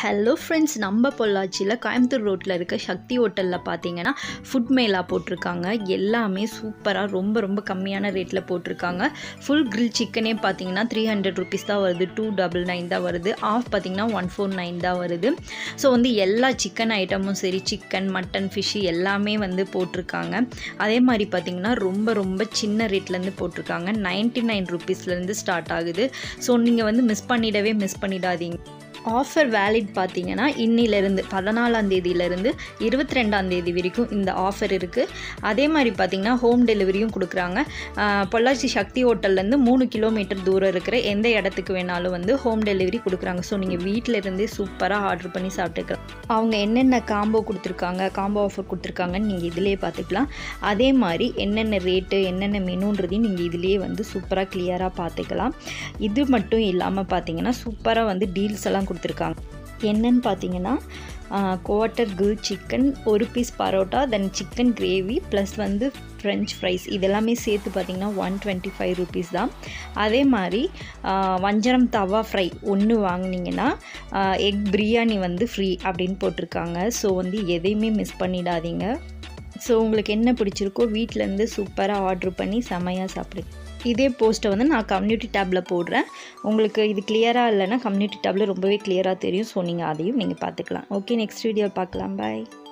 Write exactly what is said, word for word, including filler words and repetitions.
Hello friends, நம்ம பொள்ளாச்சியில் கோயம்புத்தூர் ரோட்டில் இருக்க சக்தி ஹோட்டலில் பார்த்தீங்கன்னா ஃபுட் மேலா போட்டிருக்காங்க. எல்லாமே சூப்பராக ரொம்ப ரொம்ப கம்மியான ரேட்டில் போட்டிருக்காங்க. ஃபுல் கிரில் சிக்கனே பார்த்தீங்கன்னா த்ரீ ஹண்ட்ரட் ருபீஸ் தான் வருது, டூ டபுள் நைன் தான் வருது, ஆஃப் பார்த்தீங்கன்னா ஒன் ஃபோர் நைன் தான் வருது. ஸோ வந்து எல்லா சிக்கன் ஐட்டமும் சரி, சிக்கன் மட்டன் ஃபிஷ்ஷு எல்லாமே வந்து போட்டிருக்காங்க. அதே மாதிரி பார்த்தீங்கன்னா ரொம்ப ரொம்ப சின்ன ரேட்லேருந்து போட்டிருக்காங்க. நைன்ட்டி நைன் ருபீஸ்லேருந்து ஸ்டார்ட் ஆகுது. ஸோ நீங்கள் வந்து மிஸ் பண்ணிடவே மிஸ் பண்ணிடாதீங்க. ஆஃபர் வேலிட் பார்த்தீங்கன்னா இன்னிலேருந்து பதினாலாம் தேதியிலேருந்து இருபத்தி ரெண்டாம் தேதி வரைக்கும் இந்த ஆஃபர் இருக்குது. அதே மாதிரி பார்த்திங்கன்னா ஹோம் டெலிவரியும் கொடுக்குறாங்க. பொள்ளாச்சி சக்தி ஹோட்டல்லேருந்து மூணு கிலோமீட்டர் தூரம் இருக்கிற எந்த இடத்துக்கு வேணாலும் வந்து ஹோம் டெலிவரி கொடுக்குறாங்க. ஸோ நீங்கள் வீட்டில் இருந்தே சூப்பராக ஆர்டர் பண்ணி சாப்பிட்டுக்கலாம். அவங்க என்னென்ன காம்போ கொடுத்துருக்காங்க, காம்போ ஆஃபர் கொடுத்துருக்காங்கன்னு நீங்கள் இதிலே பார்த்துக்கலாம். அதே மாதிரி என்னென்ன ரேட்டு என்னென்ன மெனுன்றதையும் நீங்கள் இதிலேயே வந்து சூப்பராக கிளியராக பார்த்துக்கலாம். இது மட்டும் இல்லாமல் பார்த்தீங்கன்னா சூப்பராக வந்து டீல்ஸ் எல்லாம் கொடுத்துருக்காங்க. என்னன்னு பார்த்தீங்கன்னா குவார்ட்டர் கிரில் சிக்கன், ஒரு piece paratha, then chicken gravy plus வந்து ஃப்ரெஞ்ச் ஃப்ரைஸ், இதெல்லாமே சேர்த்து பார்த்திங்கன்னா ஒன் டுவெண்ட்டி ஃபைவ் ருபீஸ் தான். அதே மாதிரி வஞ்சரம் தவா ஃப்ரை ஒன்று வாங்கினீங்கன்னா எக் பிரியாணி வந்து ஃப்ரீ அப்படின்னு போட்டிருக்காங்க. ஸோ வந்து எதையுமே மிஸ் பண்ணிடாதீங்க. ஸோ உங்களுக்கு என்ன பிடிச்சிருக்கோ வீட்டிலேருந்து சூப்பராக ஆர்டர் பண்ணி செமையாக சாப்பிடுங்க. இதே போஸ்ட்டை வந்து நான் கம்யூனிட்டி டேப்பில் போடுறேன். உங்களுக்கு இது கிளியராக இல்லைன்னா கம்யூனிட்டி டேப்பில் ரொம்பவே கிளியராக தெரியும். ஸோ நீங்கள் அதையும் நீங்கள் பார்த்துக்கலாம். ஓகே, நெக்ஸ்ட் வீடியோ பார்க்கலாம். பாய்.